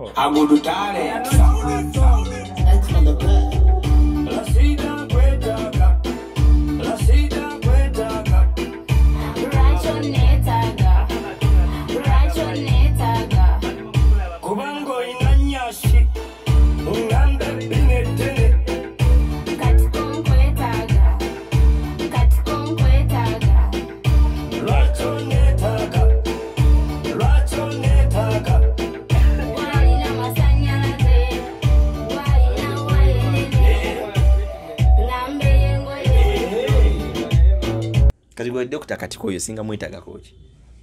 Agudutare. Rashida kwetaga. Rashida kwetaga. Rachonetaga. Kubango inanyashi. Ungambe binetene. Katiko kwetaga. Rachonetaga. Katiko Dr. Katiko yosinga mwetaga kochi.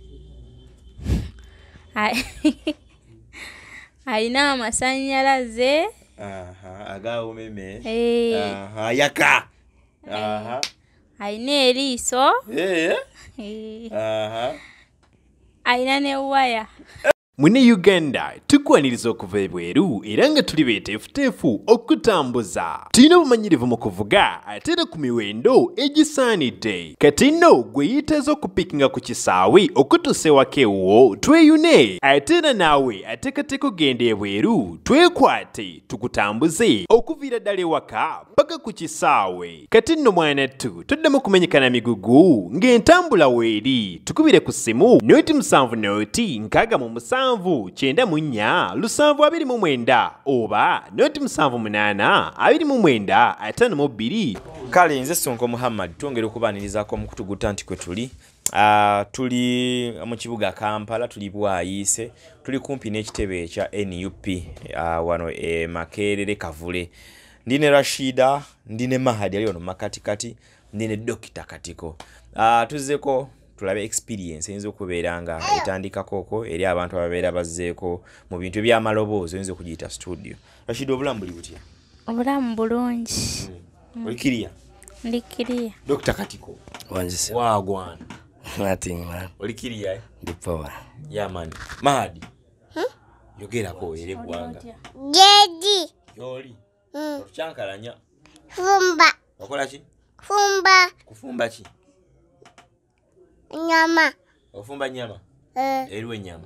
Aina amasanyalaze. Aga umeme. Yaka. Aina eriso. Aina ne waya. Mune Uganda tukwaniriza okuva ebweru era nga tuli beeteefuteefu okutambuza. Tulina obumanyirivu mu kuvuga ate era ku miwendo egisaanidde. Kati nno gwe yeetaaze okupikinga ku kisaawe okutuusa ewaka ewuwo tweyune. Ate era naawe ateekateeka genda ebweru twekwate tukutambuze okuviira ddala ewaka paka ku kisaawe. Kati nno mwanattu toddamu kumenyekana migugu ng'entambula weeri. Tukubire ku ssimu noti 7 noti 6 94 729 oba noti 78 29 52. Kale nze Sonko Muhammad twongera okubanirizaako mu kutuguta nti kwe tuli. Tuli mu kibuga Kampala, tuli bwayise, tuli kumpi n'ekitebe ekya NUP wano Makerere Kavule. Ndine Rashida, ndine Mahadi ali ono makatikati, ndine Dr. Katiko. Tuzeko tulabe experience enzo kubeeranga etandika koko eri abantu ababeera bazzeeko mu bintu by'amaloboozi enzo kugiyita studio. Rashida obulamu buli butya? Obulamu bulungi. Olikiriya? Ndikiriya. Dr. Katiko. Wanjise. Wagwan. Nothing, man. Olikiriya? The power. Yeah, man. Mahadi. Yogerako ere gwanga. Dedi. Yoli. Ochankalanya. Fumba. Okola ki? Fumba. Kufumba ki? Nyama. Ofumba nyama? Eriwe nyama.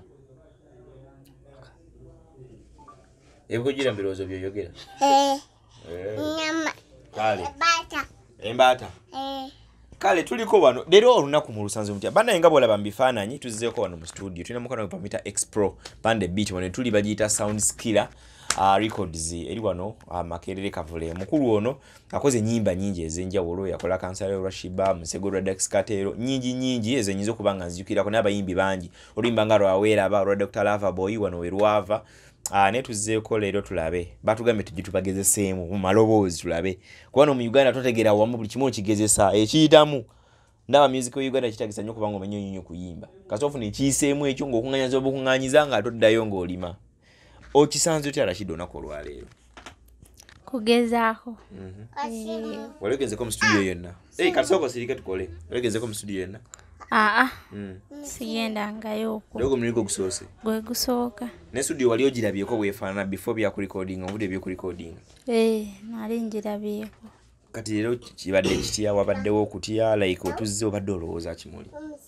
Ebukujira mbiroozo byoyogera? Nyama. Kale. Bata. Embata. Kale tuliko wano. Lero olunaku mu lusanze mutya. Bana nga bolaba mbifaananyi tuzzeeko wano mu studio. Tulina mukono gwa Pamita X Pro Pande Beat wano tuli bagiyita Sound Skiller records eri wano Makerere Kavule. Mukulu ono akoze nyimba nyingi ezenjawulo, yakola Kansala Rashida, Musegolwa Dex Katero, nyingi ezenyizo kubanga nzijukira ko n'abayimbi bangi. Oluyimba nga lwaabwe aba Dr. Lava Boy wano werwava. Ne tuzzeeko leero tulabe. Batugambe tugitubagezeseemu mu maloboozi tulabe. Kubano mu Uganda totegera wamu buli kimu kigezesa ekiyitamu. Ndaba music wa Uganda kitagisa nnyo kubanga omenye nnyo kuyimba. Kasofu ne kiyiseemu ekyo ng'okuŋŋanyaza obukuŋŋanyiza nga toddayo ng'olima. Okisanze otya Rashida onako olwaleero? Kugezaako. Walegezeko mu studio yonna? Kasoko sirike tukole. Walegezeko mu studio yonna? Sigendangayo okwo. Dogo mligo gusoose? Gwe gusooka. Ne studio wali ogirabyeko bwefaanana before bya recording obudde byo recording? Nali njirabyeko. Kati leero kibadde kitya wabaddewo okutya like otuzze obadde olowooza kimuli?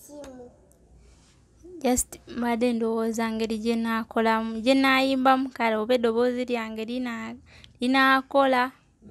Just mbadde ndowooza ngeri gye naakolamu, gye naayimbamu kale oba eddoboozi lyange linaakola.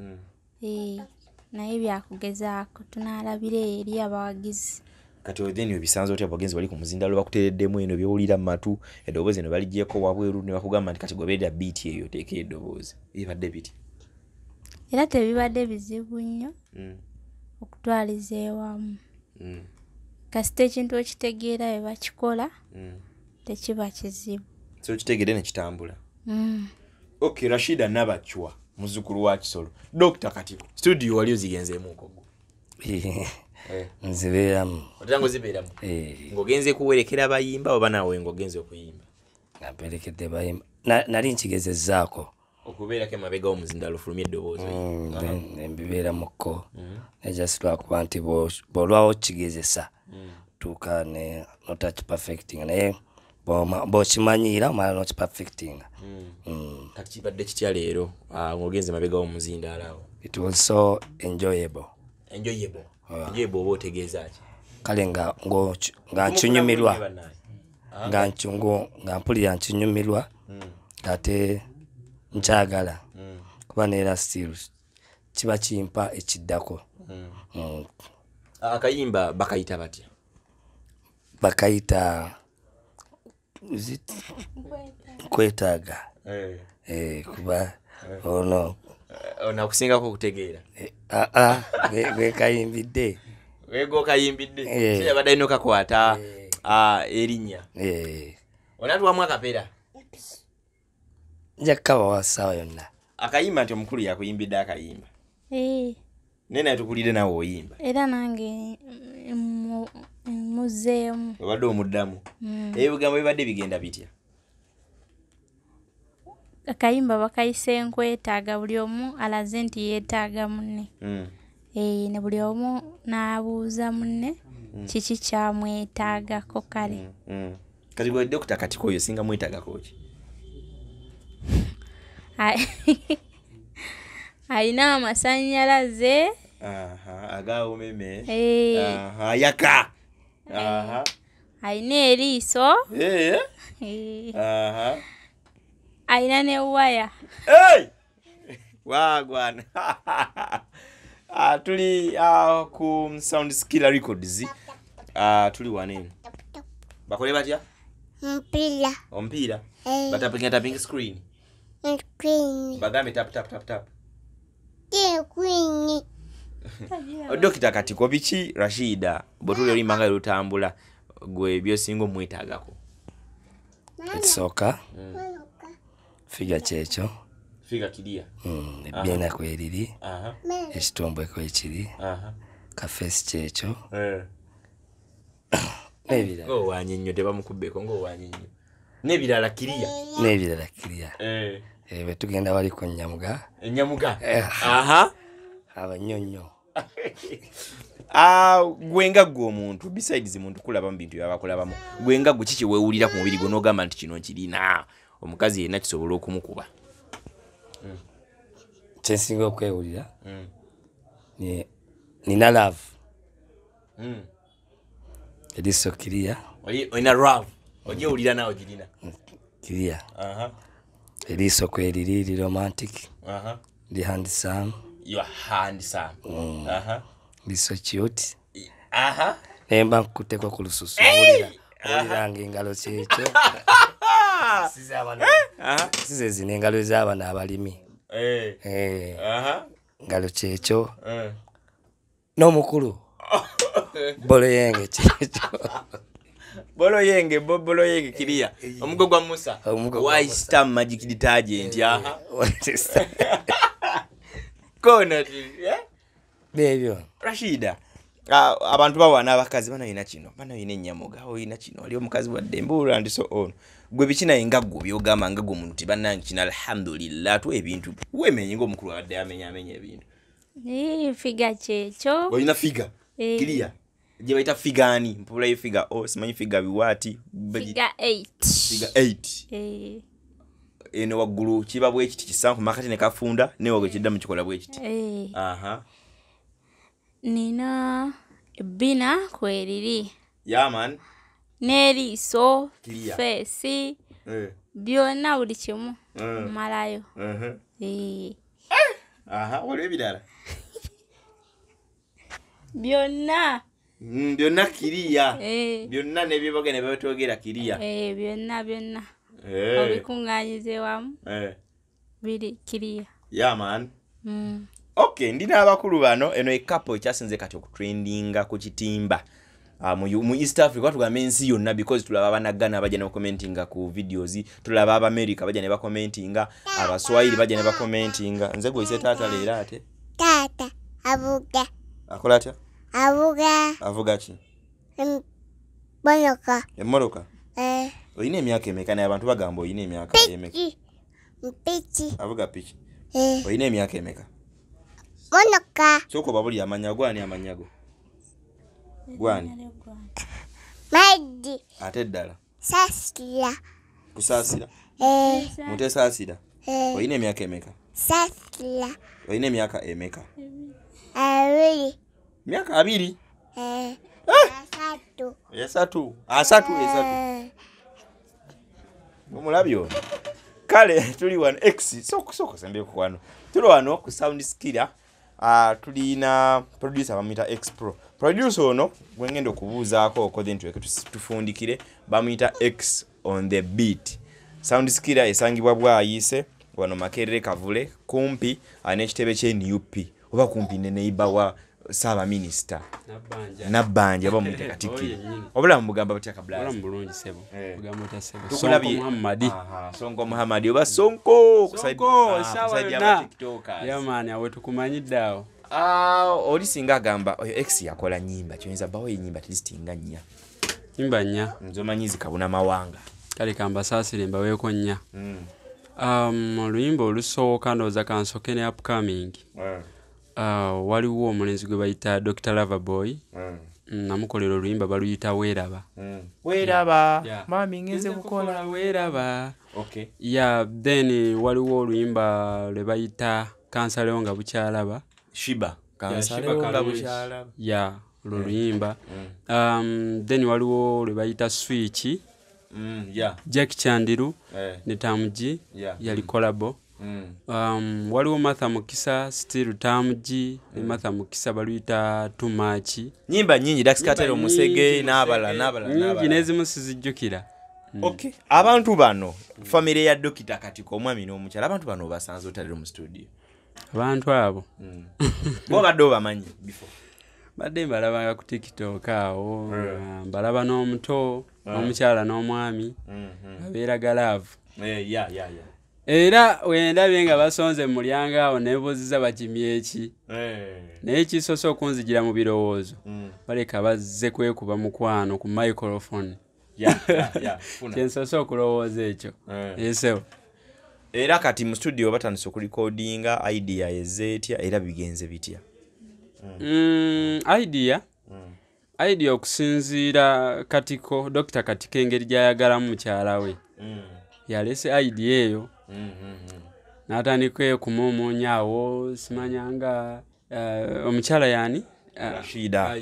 Naye byakugezaako tunaalabira eri abawagizi. Kati odeni obisanze otya abagenzi bali ku muzindalo bakutereddemu eno byowulira mu matu eddoboozi eno baligyeko wabweru ne bakugamba nti kati goberera beat eyo teeka eddoboozi. Ebibadde biti? Era tebibadde bizibu nnyo okutwaliza ewamu. Kasita ekintu okitegeera bwe bakikola tekiba kizibu. So kitegedde ne kitambula. Okay, Rashida Nabachwa muzzukulu wa Kisolo. Dr. Katiko, studio wali ozigenzeemu nkogo? Nzibeeramu. Otango zibeeramu? Ng'ogenze kuwerekera bayimba oba naawe ng'ogenze okuyimba? Naperekedde bayimba. Nali nkigezezzaako. Okubeerako emabega w'omuzindalo fulumya eddoboozi. Mbibeeramuko. Just lwakuba nti bw'olwawo kigezesa tuuka ne notach perfecting naye bw'okimanyiira omala nokiperfecting. Kati kibadde kitya leero ng'ogenze emabega w'omuzindaalo awo? It was so enjoyable. Enjoyable oba otegeeza ki? Kale nga nkinyumirwa nga mpulira nkinyumirwa ate nkyagala kuba neera still kiba kimpa ekiddako. Akayimba bakayita batya? Bakayita kwetaaga. Kuba ono Nakusingako okutegeera. gwe kayimbidde. Wego kayimbidde. Kye badde ino kakwata erinnya. Onatwamu akapera. Njakaba wasaawa yonna. Akayimba nti omukulu yakuyimbidde akayimba. Nena tukulire nawe oyimba. Era nange muzeemu. Obadde omuddamu. Ebigambo bibadde bigenda bitya? Akayimba bakayise nkwetaaga, buli omu alaze nti yeetaaga munne. Ne buli omu n'abuuza munne kiki kyamwetaagako kale. Kati gwe Dr. Katiko oyo singa mwetaagako ki? Ayina amasannyalaze. Aga umeme. Yaka. Ayina eriiso. Ayina ne waya. Wagwana. Tuli ku Sound Skill Records. Tuli wanene. Bakole batya? Ompira. Batapinga screen. Bagambe tap. Queen. Dr. Katiko biki Rashida botule oli manga lutambula gwe byosingo mwetaagako? Ekisooka figa kyekyo. Figa kidia. Ebyena kweriri. Ekitombo kwekiri. Kafesi kyekyo. Nebira. Ngo wanyinyo tebamukubeko ngo wanyinyo. Nebirala kiria. Nebirala kiria. Bwe tugenda wali ku Nyamuga. Nyamuga. Abanyonyo. Gwenga gwo omuntu besides muntu kulaba mu bintu byabakolabamu. Gwenga gwo kiki weewulira ku mubiri gwo n'ogamba nti kino kirina omukazi yenna kisobola okumukuba? Kyensinga okwewulira nina love. Eriiso kiria. Oyina love. Ojewulira nawe girina. Kiria. Eriiso kweriri romantic. Ndi handsome. You are handsome. Liso cute. Nemba nkuteko ku lususu. Oliranga engalo kyekyo. Size zino engalo ez'abaana abalimi. Ngalo kyekyo. N'omukulu. Bolo yenge kyekyo. Bolo yenge kiria. Omugo gwa Musa. Why star magic detergent? Kona Bebyo. Rashida. Abantu bawana abakazi bana yina kino. Bana yina Nyamuga, oyina kino. Ali omukazi wa Dembura and so on. Gwe bikina engaggo byogamba ngaggo muntu banangi kina alhamdulillah tu ebintu. Wemenye ngo mukuru wadde amenya ebintu. Figa kyekyo. Oyina figa. Kiria. Je baita figani. Mpula yi figa simanyi figa biwati. Figa 8. Figa 8. Eno waggulu kiba bwe kiti kisanku makati ne kafunda ne wago kiddamu kikola bwe kiti. Nina bina kweriri. Man. N'eriiso, face, byonna buli kimu malayo. Waliwo ebirala? Byonna. Byonna kiria. Byonna ne byoboge ne byotogera kiria. Byonna. Obikuŋŋaanyize wamu. Biri kiria. Man. Okay, ndina abakulu bano eno ekapo ekyasinze kati okutrendinga ku kitimba. Mu East Africa tugambe ensi yonna because tulaba abanagana bajja ne commentinga ku videos, tulaba aba America bajja ne ba commentinga, abaswahili bajja ne ba commentinga. Nze gwe ise tata leera ate. Tata avuga. Akola atya? Avuga ki? Bonoka. Emmoroka. Oyina emyaka emeka naye abantu bagamba oyina emyaka emeka? Piki. Avuga piki. Oyina emyaka emeka? Bonoka. Soko babuli amanya gwani amanyago. Gwani. Maidi. Ate ddala. Sasira. Kusaasira? Mute saasira? Oyina emyaka emeka? Sasira. Oyina emyaka emeka? 2. Myaka 2? Esatu. Asatu. Omulabyo. kale tuli wano X soko sembe ku wano tuli wano ku sound skiller tulina producer bamita X Pro. Producer ono gwengendo kubuzaako okoze ntwe tufundikire bamita X on the beat. Sound skiller esangibwa bwayise wano Makerere Kavule kumpi anekitebe kye NUP oba kumpi ne neighbor wa Saba Minister Nabanja ba mwite Katiko obula mugamba batya kabla obula mbulungi sebo mugamba ta sebo Sonko Muhammadi Sonko Muhammadi oba Sonko kusaidia TikTokers yamani awe tukumanyiddawo oli singa gamba oyo X yakola nyimba kyonza bawo nyimba tlistinga nya nyimba nya nzomanyizi kabuna mawanga kale kamba sasire mbaweko nya oluyimba olusooka ndoza kansoke ne upcoming waliwo omulenzi gwe bayita Dr. Loverboy namukolera oluyimba baluyita Weeraba mami ngeze kukola Weeraba then waliwo oluyimba lwe bayita Kansalewo nga bukyalaba Shiba Kansalewo nga bukyalaba oluyimba then waliwo lwe bayita Switch Jack Chandiru ne Tamuji yali collabo waliwo Martha Mukisa still Tamuji ne Martha Mukisa baluyita Too Much nyimba nyingi Daxkatero Musege n'abala nyingi nezimu sizijjukira okay abantu bano family ya Dr. Katiko omwami n'omukyala abantu bano basanze otalero mu studio abantu abo bo baddo bamanyi before badde balabanga ku TikTok awo balaba n'omuto n'omukyala n'omwami abeera galaavu era wendabye nga basonze mu mulyango awo nebuuziza bakimye eki naye kisoose okunzigira mu birowoozo baleka bazze kwekuba mukwano ku microphone kyensoose okulowooza ekyo esewo era kati mu studio batandise okurecordinga idea ezeetya era bigenze bitya idea okusinziira Katiko Dr. Katiko engeri gy'ayagalamu mukyala we yalese idea eyo n'atandika kumumuunya awo simanyanga omukyala yani Rashida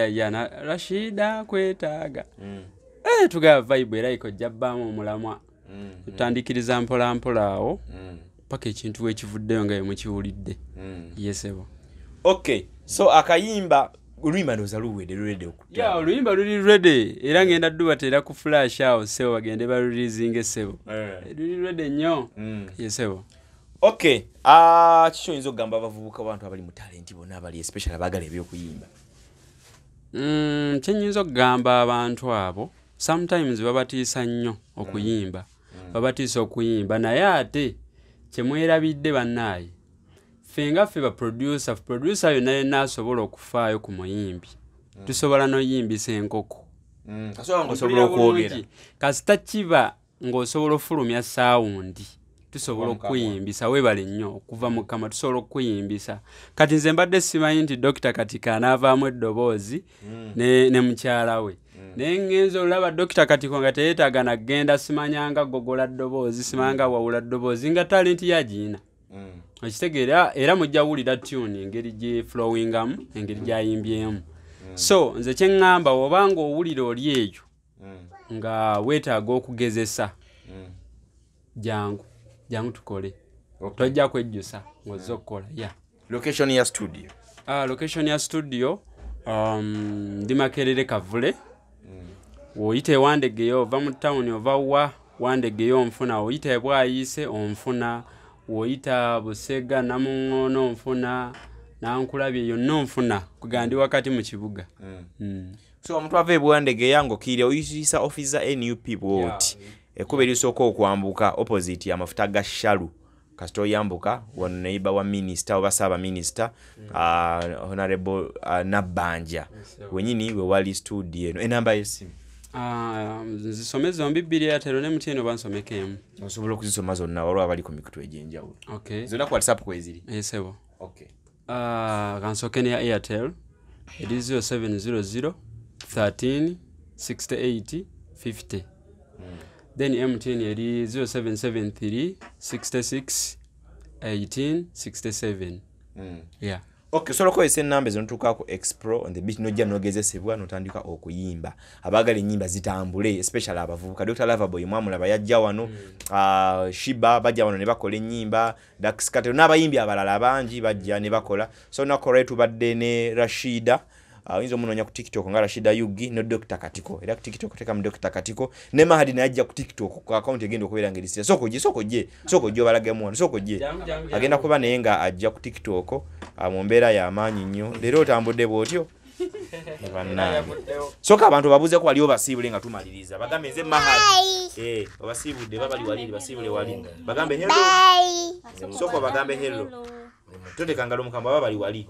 Rashida kwetaaga tugaba vibe era ikojja bbamu omulamwa tutandikiriza mpola mpola awo paka ekintu ekivuddeyo nga mukiwulidde yesebo okay so akayimba oluyimba ndoza luwedde okutya oluyimba luli ready era ngenda dubatera ku flash awo sebo bagende ba releasing sebo luli ready nnyo yesebo okay kicho yinzo gamba bavubuka abantu abali mu talent bona abali especially abagala ebyokuyimba kyenyinza okugamba abantu abo sometimes babatiisa nnyo okuyimba babatiisa okuyimba naye ate kyemwerabidde bannaaye fenga fe ba producer yonna yenna asobola okufaayo ku muyimbi tusobola noyimbisa enkoko osobola okwogera kasita kiba ng'osobola ofulumya saawundi tusobola okuyimbisa weebale nnyo okuva mu kama tusobola okuyimbisa kati nze mbadde simanyi nti Dr. Katiko anaavaamu eddoboozi ne mukyala we naye ngenza olaba Dr. Katiko nga teyeetaaga nagenda simanyanga gogola ddoboozi simanga wawula ddoboozi nga talenti yagiina okitegeera era mujja wulira tune engeri gye flowingamu engeri gyayimbyemu so nze kyeŋŋamba obanga owulira oli eyo nga weetaaga okugezesa jangu tukole tojja kwejjusa ng'ozza okukola location ya studio ndi Makerere Kavule oyita ewandegeyo ova mu town ova wa wandegeyo onfuna oyita ebwayise onfuna oyita Busega Namuŋŋoono onfuna Nankulabye yonna onfuna kugandi wakati mu kibuga so omuntu ava ebwandegeya ng'okirya oyisa officer NUP bwoti ekuba erisooka okwambuka opposite y'amafuta ga Shalu kasita oyambuka wano neighbor wa minister oba Saba Minister honorable Nabanja wenyini we wali studio eno enamba y'essimu zisome zombi bbiri Airtel ne MTN oba nsomeko emu osobola okuzisoma zonna olwo abali ku mikutu egy'enjawulo zonna ku WhatsApp kweziri esebo kansoke ne ya Airtel eri 0700 13 68 50 then MTN eri 0773 66 18 67 Okay, solo ko ese nambe zontuka ku Expro on the beat nojja nogezesebwa notandika okuyimba. Abagala ennyimba zitambule especially abavubuka. Dr. Loverboy mwamulaba yajja wano Shiba bajja wano ne bakola ennyimba Dax Katiko n'abayimbi abalala bangi bajja ne bakola. So nakora tubadde ne Rashida Winzo munonya ku TikTok nga Rashida Yugi no Dr. Katiko. Era ku TikTok teka mu Dr. Katiko ne Mahadi najja ku TikTok ku account egenda okubeera ng'erisira. Soko je balagemu wano soko je. Agenda kuba naye nga ajja ku TikTok mu mbeera y'amaanyi nnyo. Leero otambudde bw'otyo. Soka abantu babuze ko waliwo basiibule nga tumaliriza. Bagambe nze Mahadi. Obasiibudde babali wali basiibule wali. Bagambe hello. Soko bagambe hello. Toteka ngalo mukamba babali wali.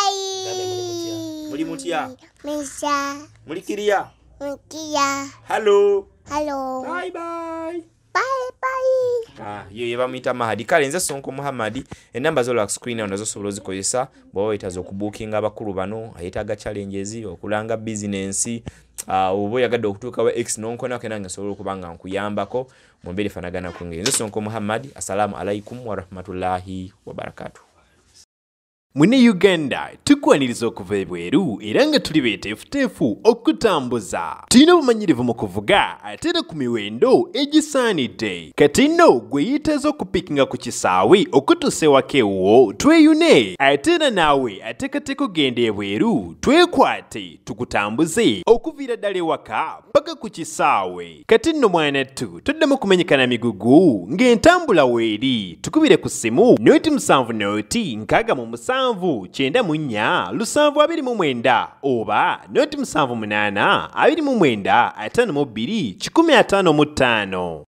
Muli mutya? Misha. Muli kiriya? Mukia. Hello. Hello. Bye bye. Bye bye. Ye bamuyita Mahadi. Kale nze Sonko Muhammad. Enamba zo lock screen onazo sobola ozikozesa bw'oba oyitaza okubookinga abakulu bano ayetaaga challenges okulanga business oba oyagadde okutuuka wa X n'onkonako era nga nsobola okuba nga nkuyambako mu mbeera efaanagana ku ngeri. Nze Sonko Muhammad. Assalamu alaikum wa rahmatullahi wa barakatuh. Mune Uganda tukwaniriza okuva ebweru era nga tuli beeteefuteefu okutambuza. Tulina obumanyirivu mu kuvuga ate era ku miwendo egisaanidde. Kati nno gwe yeetaaza okupikinga ku kisaawe okutuusa ewaka ewuwo tweyune ate era naawe ateekateeka okugenda ebweru twekwate tukutambuze okuviira ddala ewaka paka ku kisaawe. Kati nno mwanattu toddamu kumenyekana migugu ng'entambula weeri tukubire ku ssimu noti 7 noti 6 94 729 oba noti 78 29 52 155.